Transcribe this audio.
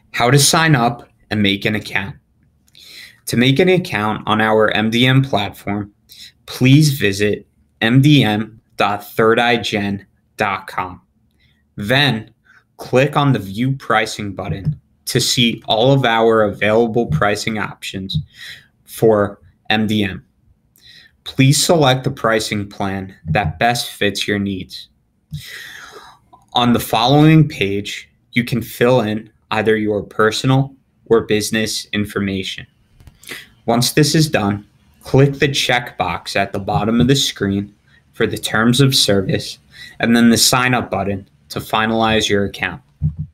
How to sign up and make an account. To make an account on our MDM platform, please visit mdm.thirdeyegen.com. Then click on the View Pricing button to see all of our available pricing options for MDM. Please select the pricing plan that best fits your needs. On the following page, you can fill in either your personal or business information. Once this is done, click the checkbox at the bottom of the screen for the terms of service and then the sign up button to finalize your account.